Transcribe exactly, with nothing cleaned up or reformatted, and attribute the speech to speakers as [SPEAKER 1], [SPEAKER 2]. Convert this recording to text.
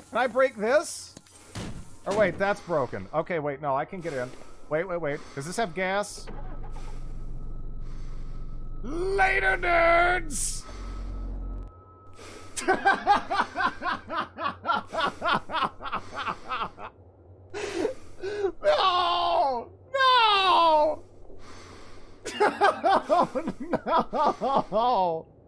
[SPEAKER 1] Can I break this? Or wait, that's broken. Okay, wait, no, I can get in. Wait, wait, wait. Does this have gas? Later, nerds! No! No! No! No!